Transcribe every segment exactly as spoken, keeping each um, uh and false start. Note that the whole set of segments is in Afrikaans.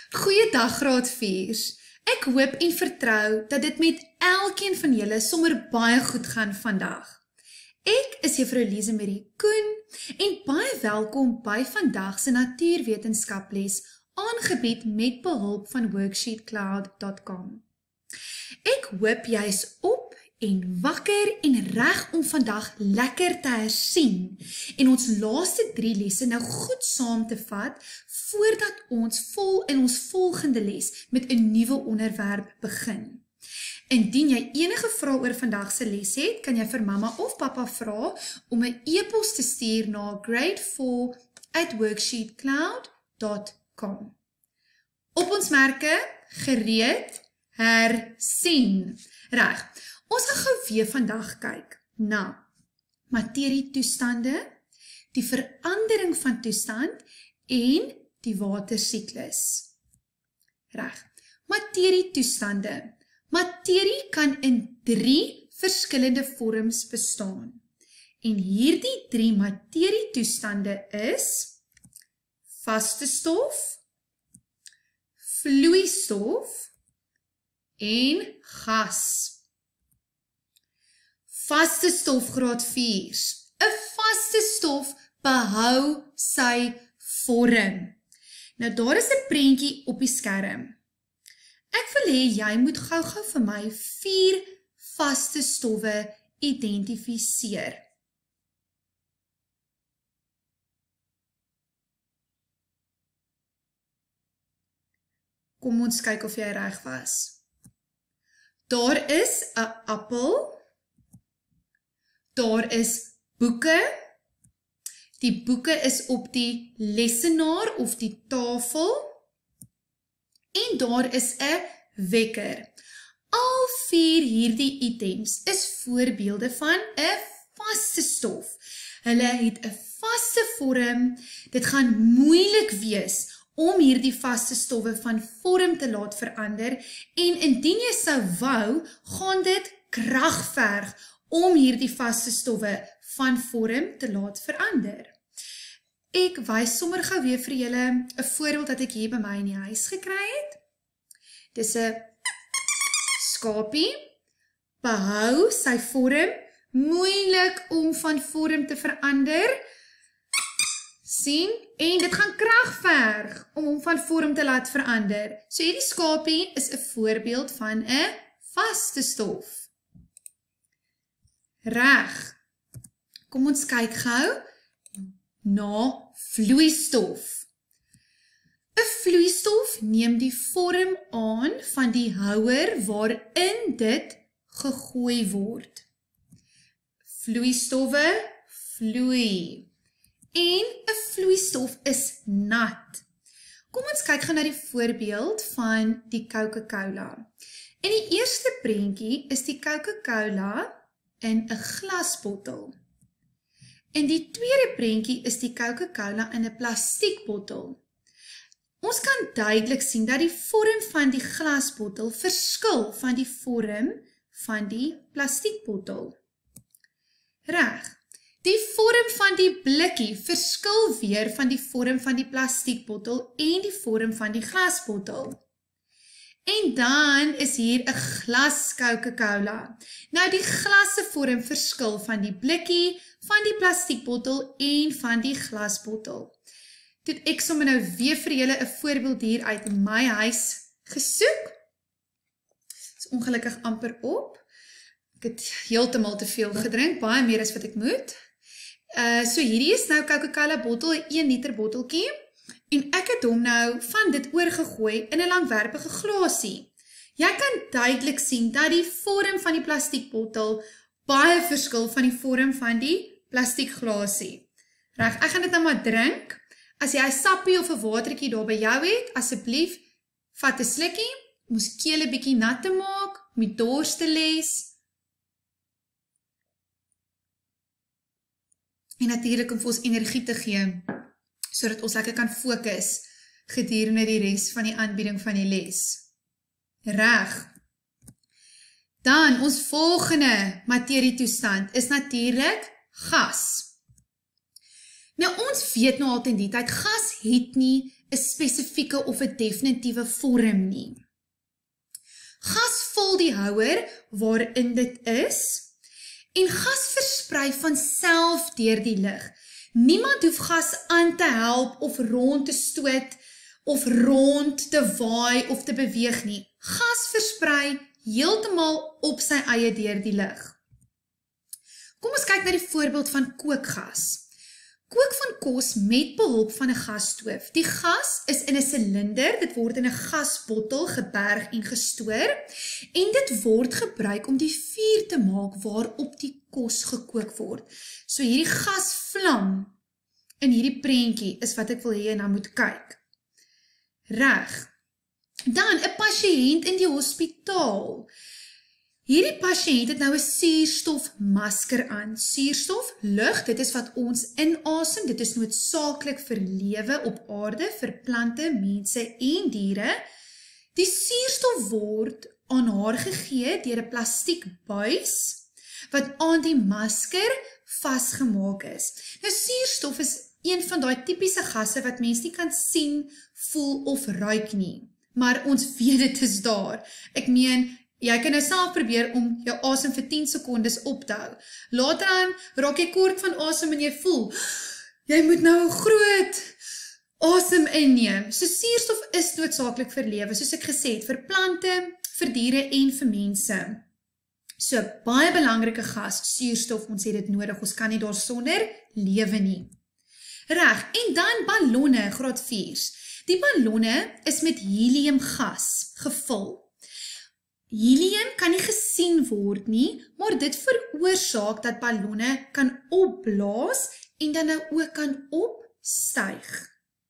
Goeiedag graad viers. Ek hoop en vertrou dat dit met elkeen van julle sommer baie goed gaan vandag. Ek is juffrou Liesemarie Koen en baie welkom by vandag se natuurwetenskaples aangebied met behulp van worksheet cloud dot com. Ek hoop jy is op en wakker en reg om vandag lekker te hersien en ons laaste drie lesse nou goed saam te vat voordat ons vol in ons volgende les met 'n nuwe onderwerp begin. Indien jy enige vrae oor vandag se les het, kan jy vir mamma of pappa vra om 'n e-pos te stuur na grade four at worksheet cloud dot com. Op ons merke, gereed, hersien. Reg. Ons gaan gou weer vandag kyk na materietoestande, die verandering van toestand en die watersiklus. Reg. Materietoestande. Materie kan in drie verskillende vorms bestaan. En hierdie drie materietoestande is vaste stof, vloeistof en gas. Vaste stof graad vier. 'n Vaste stof behou sy vorm. Nou daar is 'n prentjie op die skerm. Ek wil hê jy moet gou-gou vir my vier vaste stowwe identifiseer. Kom ons kyk of jy reg was. Daar is 'n appel. Daar is boeke. Die boeke is op die lessenaar of die tafel. En daar is 'n wekker. Al vier hierdie items is voorbeelde van 'n vaste stof. Hulle het 'n vaste vorm. Dit gaan moeilik wees om hierdie vaste stowwe van vorm te laat verander en indien jy sou wou, gaan dit krag verg om hierdie vaste stowwe van vorm te laat verander. Ek wys sommer gou weer vir julle 'n voorbeeld wat ek hier by my in die huis gekry het. Dis 'n skapie, behou sy vorm, moeilik om van vorm te verander. sien, en dit gaan krag verg om hom van vorm te laat verander. So hierdie skapie is 'n voorbeeld van 'n vaste stof. Reg. Kom ons kyk gou na vloeistof. 'n Vloeistof neem die vorm aan van die houer waarin dit gegooi word. Vloeistowwe vloei. En 'n vloeistof is nat. Kom ons kyk gou na die voorbeeld van die Coca-Cola. In die eerste prentjie is die Coca-Cola in 'n glasbottel. In die tweede prentjie is die Coca-Cola in 'n plastiekbottel. Ons kan duidelik sien dat die vorm van die glasbottel verskil van die vorm van die plastiekbottel. Reg. Die vorm van die blikkie verskil weer van die vorm van die plastiekbottel en die vorm van die glasbottel. En dan is hier 'n glas Coca-Cola. Nou die glas se vorm verskil van die blikkie, van die plastiekbottel en van die glasbottel. Toe ek sommer nou weer vir julle 'n voorbeeld hier uit my huis gesoek. Dit is ongelukkig amper op. Ek het heeltemal te veel gedrink, baie meer as wat ek moet. Uh, so hierdie is nou Coca-Cola bottel, 'n een liter botteltjie. En ek het hom nou van dit oorgegooi in 'n langwerpige glasie. Jy kan duidelik sien dat die vorm van die plastiekbottel baie verskil van die vorm van die plastiekglasie. Reg, ek gaan dit nou maar drink. As jy 'n sappie of 'n watertjie daar by jou het, asseblief vat 'n slukkie om ons keel 'n bietjie nat te maak, om die dors te les. En natuurlik om vir ons energie te gee, sodat ons lekker kan fokus gedurende die res van die aanbieding van die les. Reg. Dan ons volgende materietoestand is natuurlik gas. Nou ons weet nou al ten die tyd, gas het nie 'n spesifieke of 'n definitiewe vorm nie. Gas vul die houer waarin dit is, en gas versprei van self deur die lug. Niemand hoef gas aan te help of rond te stoot of rond te waai of te beweeg nie. Gas versprei heeltemal op sy eie deur die lug. Kom ons kyk na die voorbeeld van kookgas. Kook van kos met behulp van 'n gasstoof. Die gas is in 'n silinder, dit word in 'n gasbottel geberg en gestoor, en dit word gebruik om die vuur te maak waarop die kos gekook word. So hierdie gasvlam in hierdie prentjie is wat ek wil hê jy nou moet kyk. Reg. Dan 'n pasiënt in die hospitaal. Hierdie pasiënt het nou 'n suurstofmasker aan. Suurstof, lug, dit is wat ons inasem. Dit is noodsaaklik vir lewe op aarde, vir plante, mense en diere. Die suurstof word aan haar gegee deur 'n plastiek buis wat aan die masker vasgemaak is. Nou suurstof is een van daai tipiese gasse wat mens nie kan sien, voel of ruik nie. Maar ons weet dit is daar. Ek meen, jy kan nou self probeer om jou asem vir tien sekondes op te hou. Later aan raak jy kort van asem en jy voel, jy moet nou 'n groot asem inneem. So suurstof is noodsaaklik vir lewe, soos ek gesê het, vir plante, vir diere en vir mense. So baie belangrike gas, suurstof, ons het dit nodig, ons kan nie daarsonder lewe nie. Reg, en dan ballonne, graad vier. Die ballonne is met heliumgas gevul. Helium kan nie gesien word nie, maar dit veroorsaak dat ballonne kan opblaas en dan nou ook kan opstyg.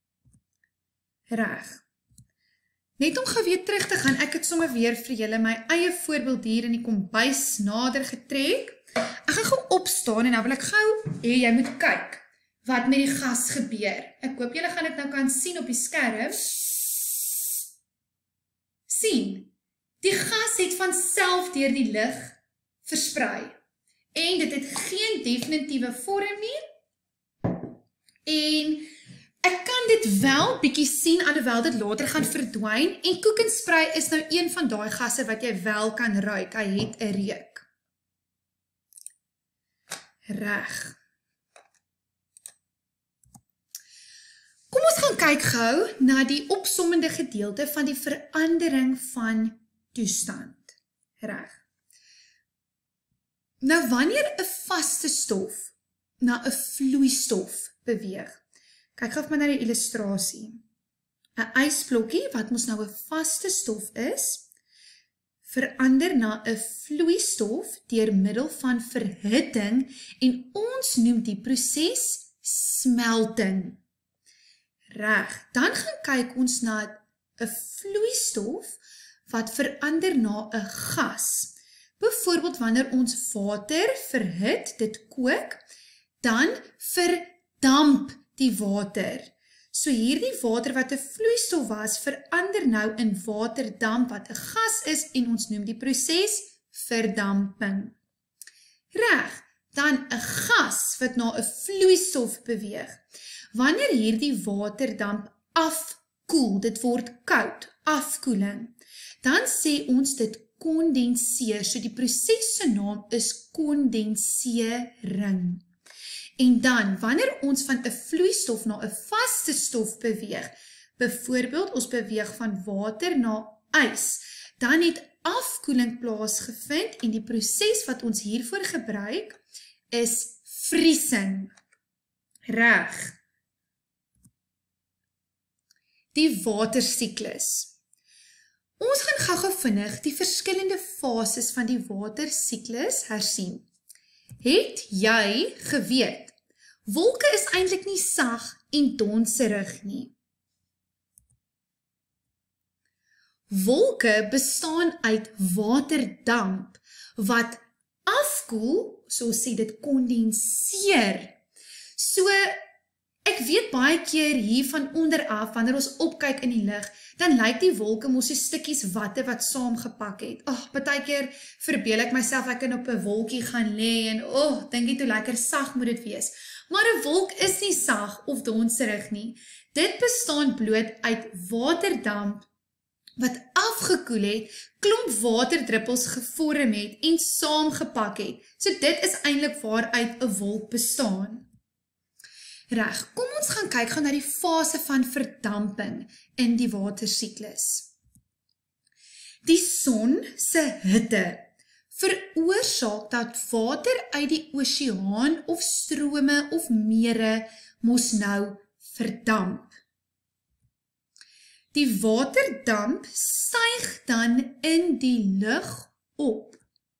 Reg. Net om gou weer terug te gaan, ek het sommer weer vir julle my eie voorbeeld hier in die kombuis nader getrek. Ek gaan gou opstaan en nou wil ek gou hê jy moet kyk wat met die gas gebeur. Ek hoop julle gaan dit nou kan sien op die skerm. Sien. Die gas het van self deur die lug versprei. En dit het geen definitiewe vorm nie. En ek kan dit wel bietjie sien, alhoewel dit later gaan verdwyn. En koek en sprei is nou een van daai gasse wat jy wel kan ruik. Hy het 'n reuk. Reg. Kom ons gaan kyk gou na die opsommende gedeelte van die verandering van toestand. Reg. Nou wanneer 'n vaste stof na 'n vloeistof beweeg. Kyk gou maar na die illustrasie. 'n Ysblokkie wat mos nou 'n vaste stof is, verander na 'n vloeistof deur middel van verhitting en ons noem die proses smelting. Reg, dan gaan kyk ons na 'n vloeistof wat verander na 'n gas. Byvoorbeeld wanneer ons water verhit, dit kook, dan verdamp die water. So hierdie water wat 'n vloeistof was, verander nou in waterdamp wat 'n gas is en ons noem die proses verdamping. Reg, dan 'n gas wat na 'n vloeistof beweeg. Wanneer hierdie waterdamp afkoel, dit word koud, afkoeling, dan sê ons dit kondenseer. So die proses se naam is kondensering. En dan, wanneer ons van 'n vloeistof na 'n vaste stof beweeg, byvoorbeeld ons beweeg van water na ys, dan het afkoeling plaasgevind en die proses wat ons hiervoor gebruik is vriesing. Reg. Die watersiklus. Ons gaan gou-gou vinnig die verskillende fases van die watersiklus hersien. Het jy geweet, wolke is eintlik nie sag en donserig nie. Wolke bestaan uit waterdamp wat afkoel, so sê dit kondenseer. So ek weet baie keer hier van onder af, wanneer ons opkyk in die lug, dan lyk die wolke mos so stukkies watte wat saamgepak het. Ag, baie keer verbeel ek myself ek kan op 'n wolkie gaan lê en oh, dink jy hoe lekker sag moet dit wees. Maar 'n wolk is nie sag of donserig nie. Dit bestaan bloot uit waterdamp wat afgekoel het, klomp waterdruppels gevorm het en saamgepak het. So dit is eintlik waaruit 'n wolk bestaan. Reg, kom ons gaan kyk gaan na die fase van verdamping in die watersiklus. Die son se hitte veroorsaak dat water uit die oseaan of strome of mere mos nou verdamp. Die waterdamp styg dan in die lug op.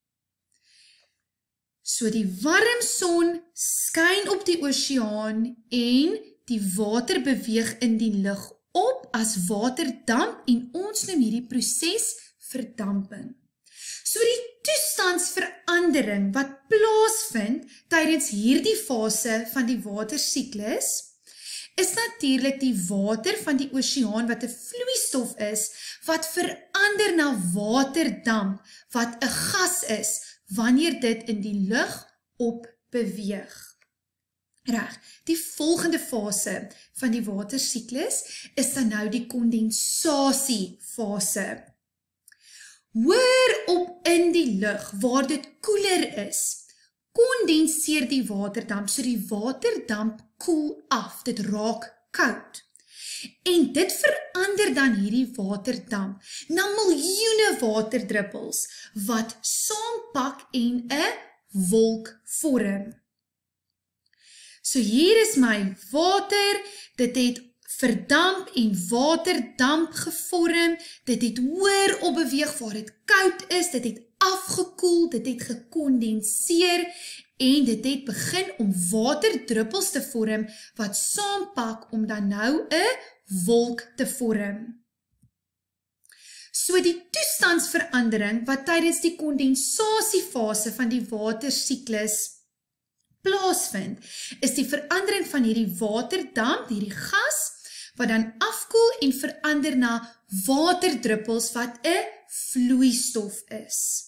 So die warm son skyn op die oseaan en die water beweeg in die lug op as waterdamp en ons noem hierdie proses verdamping. So die toestandsverandering wat plaasvind tydens hierdie fase van die watersiklus is natuurlik die water van die oseaan wat 'n vloeistof is wat verander na waterdamp wat 'n gas is wanneer dit in die lug op beweeg. Reg, die volgende fase van die watersiklus is dan nou die kondensasiefase. Hoër op in die lug waar dit koeler is, kondenseer die waterdamp, so die waterdamp koel af, dit raak koud. En dit verander dan hierdie waterdamp na miljoene waterdruppels wat saampak en 'n wolk vorm. So hier is my water, dit het verdamp en waterdamp gevorm, dit het hoër op beweeg waar dit koud is, dit het afgekoel, dit het gekondenseer en dit het begin om waterdruppels te vorm wat saampak om dan nou 'n wolk te vorm. So die toestandsverandering wat tydens die kondensasiefase van die watersiklus plaasvind, is die verandering van hierdie waterdamp, hierdie gas, wat dan afkoel en verander na waterdruppels wat 'n vloeistof is.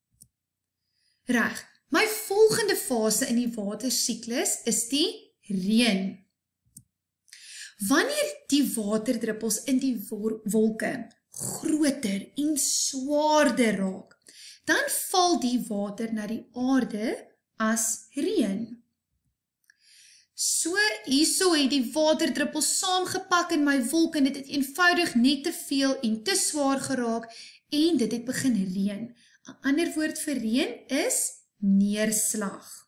Reg, my volgende fase in die watersiklus is die reën. Wanneer die waterdruppels in die wolke groter en swaarder raak, dan val die water na die aarde as reën. So hierso het die waterdruppels saamgepak in my wolk en dit het eenvoudig net te veel en te swaar geraak en dit het begin reën. 'n Ander woord vir reën is neerslag.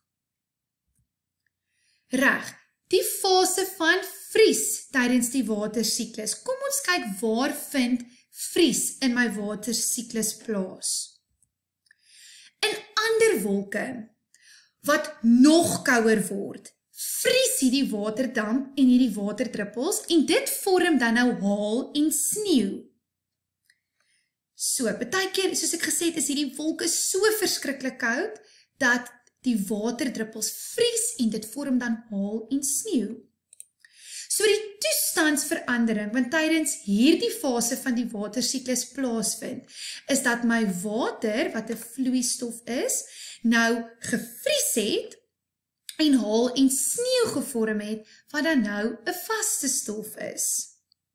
Reg, die fase van vries tydens die watersiklus. Kom ons kyk waar vind vries in my watersiklus plaas. In ander wolke wat nog kouer word, vries hierdie waterdamp en hierdie waterdruppels en dit vorm dan nou haal en sneeu. So, baie keer, soos ek gesê het, is hierdie wolke so verskriklik koud dat die waterdruppels vries en dit vorm dan haal en sneeu. So die toestandsverandering, want tydens hierdie fase van die watersiklus plaasvind, is dat my water, wat 'n vloeistof is, nou gevries het en haal en sneeu gevorm het, wat dan nou 'n vaste stof is.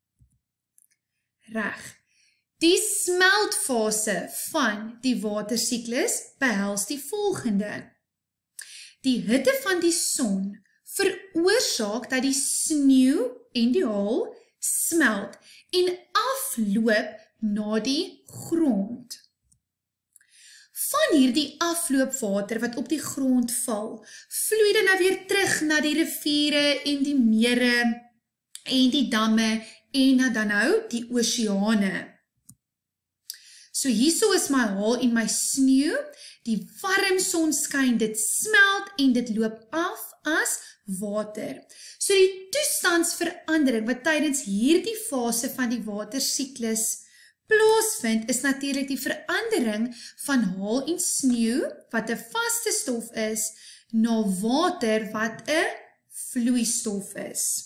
Reg. Die smeltfase van die watersiklus behels die volgende. Die hitte van die son veroorsaak dat die sneeu en die haal smelt en afloop na die grond. Van hierdie afloopwater wat op die grond val, vloei dan nou weer terug na die riviere en die mere en die damme en na dan nou die oseane. So hierso is my haal en my sneeu, die warm son skyn, dit smelt en dit loop af as water. So die toestandsverandering wat tydens hierdie fase van die watersiklus plaasvind, is natuurlik die verandering van haal en sneeu, wat 'n vaste stof is, na water wat 'n vloeistof is.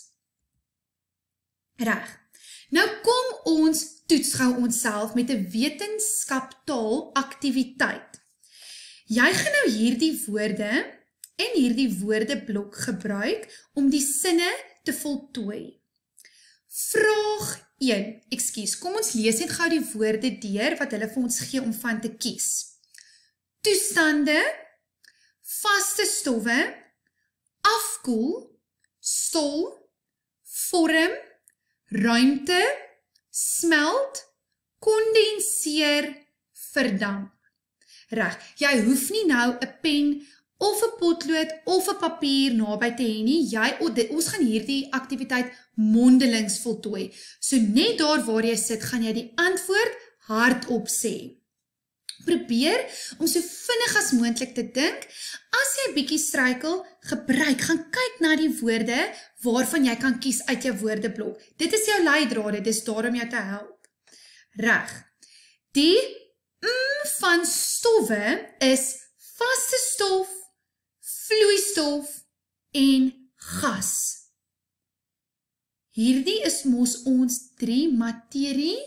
Reg. Nou kom ons toets gou onsself met 'n wetenskaptaal aktiwiteit. Jy gaan nou hierdie woorde in hierdie woordeblok gebruik om die sinne te voltooi. Vraag een, ekskuus, kom ons lees net gou die woorde deur wat hulle vir ons gee om van te kies. Toestande, vaste stowwe, afkoel, stol, vorm, ruimte, smelt, kondenseer, verdamp. Reg, jy hoef nie nou 'n pen of 'n potlood of 'n papier naby te hê nie. Jy, ons gaan hierdie aktiwiteit mondelings voltooi. So net daar waar jy sit, gaan jy die antwoord hardop sê. Probeer om so vinnig as moontlik te dink. As jy 'n bietjie struikel, gebruik, gaan kyk na die woorde waarvan jy kan kies uit jou woordeblok. Dit is jou leidrade, dis daar om jou te help. Reg. Die mm van stowwe is vaste stof, vloeistof en gas. Hierdie is mos ons drie materie.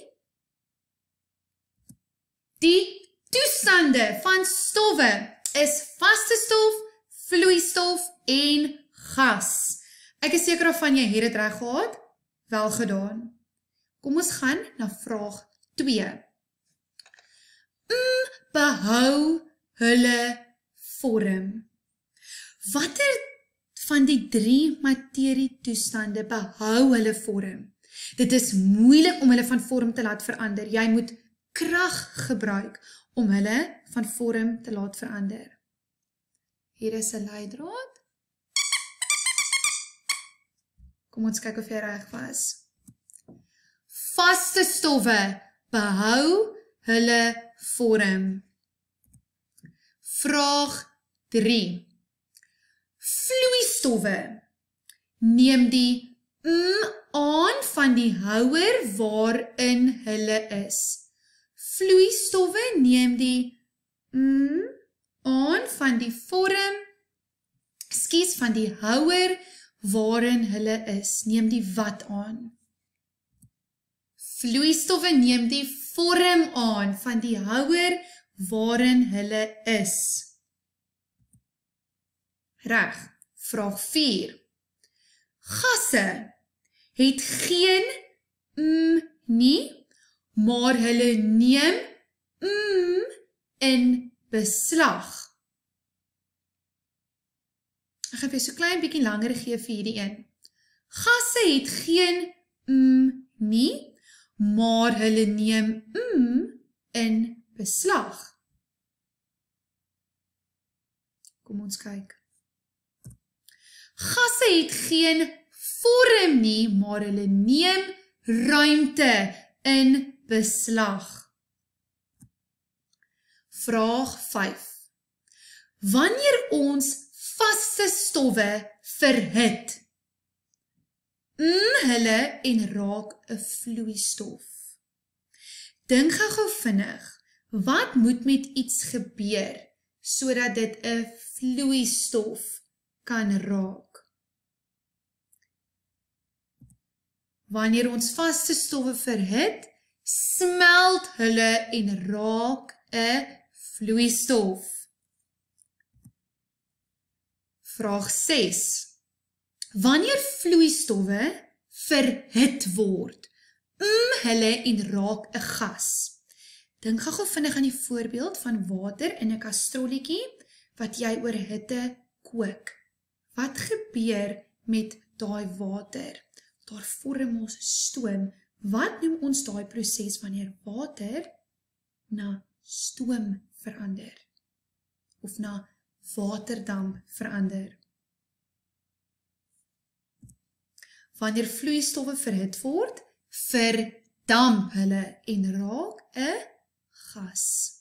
Die toestande van stowwe is vaste stof, vloeistof en gas. Ek is seker of van jy het dit reg gehad? Wel gedaan. Kom ons gaan na vraag twee. Mm, behou hulle vorm. Watter van die drie materietoestande behou hulle vorm? Dit is moeilik om hulle van vorm te laat verander. Jy moet krag gebruik om hulle van vorm te laat verander. Hier is 'n leidraad. Kom ons kyk of jy reg was. Vaste stowwe behou hulle vorm. Vraag drie. Vloeistowwe neem die mm aan van die houer waarin hulle is. Vloeistowwe neem die mm aan van die vorm, skies van die houer waarin hulle is. Neem die wat aan? Vloeistowwe neem die vorm aan van die houer waarin hulle is. Reg, vraag vier. Gasse het geen mm nie, maar hulle neem mm in beslag. Ek gaan vir so klein bietjie langer gee vir hierdie een. Gasse het geen mm nie, maar hulle neem mm in beslag. Kom ons kyk. Gasse het geen vorm nie, maar hulle neem ruimte in beslag. Vraag vyf. Wanneer ons vaste stowwe verhit, mm hulle en raak 'n vloeistof. Dink gou vinnig, wat moet met iets gebeur sodat dit 'n vloeistof kan raak? Wanneer ons vaste stowwe verhit, smelt hulle en raak 'n vloeistof. Vraag ses. Wanneer vloeistowwe verhit word, mm hulle en raak 'n gas. Dink gou vinnig aan die voorbeeld van water in 'n kastrolletjie wat jy oor hitte kook. Wat gebeur met daai water? Daar vorm ons stoom. Wat noem ons daai proses wanneer water na stoom verander? Of na waterdamp verander? Wanneer vloeistowwe verhit word, verdamp hulle en raak 'n gas.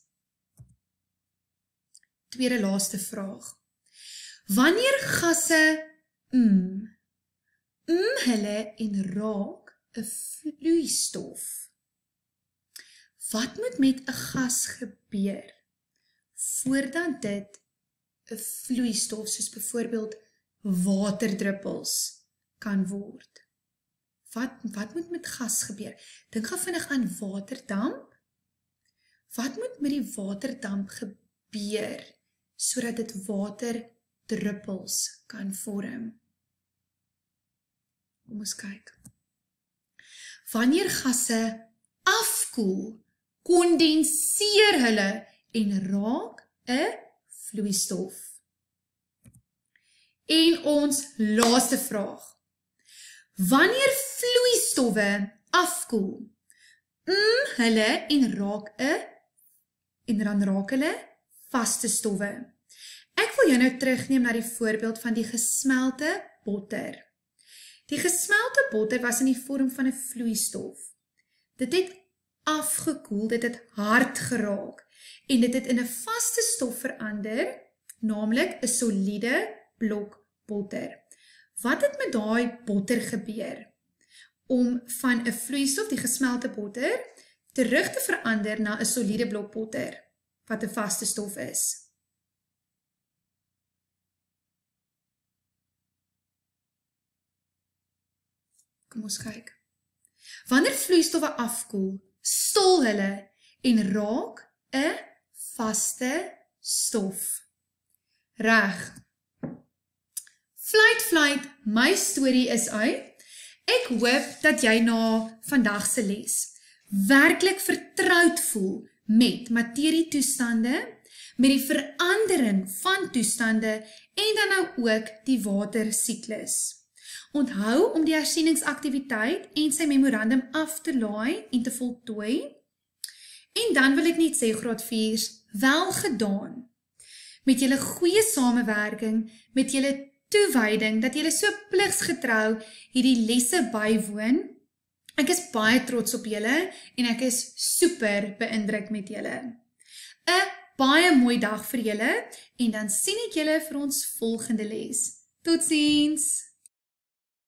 Tweede laaste vraag. Wanneer gasse mm, mm hulle en raak 'n vloeistof, wat moet met 'n gas gebeur voordat dit 'n vloeistof soos byvoorbeeld waterdruppels kan word? Wat, wat moet met gas gebeur? Dink gou vinnig aan waterdamp. Wat moet met die waterdamp gebeur sodat dit water druppels kan vorm. Kom ons kyk. Wanneer gasse afkoel, kondenseer hulle en raak 'n vloeistof. En ons laaste vraag. Wanneer vloeistowwe afkoel, mm, hulle en raak 'n en dan raak hulle vaste stowwe. Ek wil jou nou terugneem na die voorbeeld van die gesmelte botter. Die gesmelte botter was in die vorm van 'n vloeistof. Dit het afgekoel, dit het hard geraak en dit het in 'n vaste stof verander, naamlik 'n soliede blok botter. Wat het met daai botter gebeur? Om van 'n vloeistof, die gesmelte botter, terug te verander na 'n soliede blok botter, wat 'n vaste stof is. Kom ons kyk. Wanneer vloeistowwe afkoel, stol hulle en raak 'n vaste stof. Reg. Fluit, fluit, my storie is uit. Ek hoop dat jy na vandag se les werklik vertroud voel met materietoestande, met die verandering van toestande en dan nou ook die watersiklus. Onthou om die hersieningsaktiwiteit en sy memorandum af te laai en te voltooi. En dan wil ek net sê, graad viers, wel gedaan. Met julle goeie samewerking, met julle toewyding, dat julle so pligsgetrou hierdie lesse bywoon. Ek is baie trots op julle en ek is super beïndruk met julle. 'n Baie mooi dag vir julle en dan sien ek julle vir ons volgende les. Totsiens!